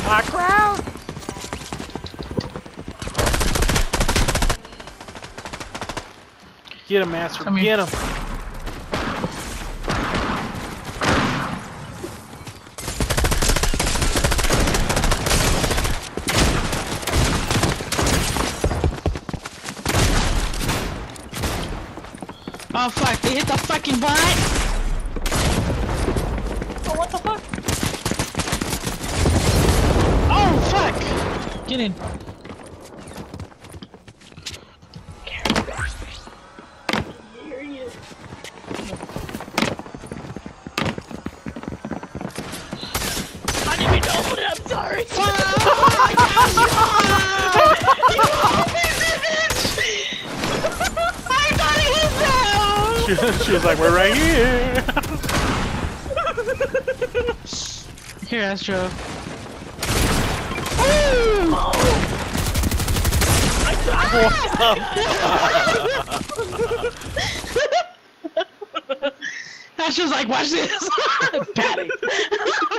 Hot crowd! Get him, Master. Get him. Oh fuck, they hit the fucking butt! Oh, what the fuck? Oh fuck! Get in. I didn't even open it, I'm sorry! She was like, we're right here. Here, Astro. Astro's like, watch this. Patty.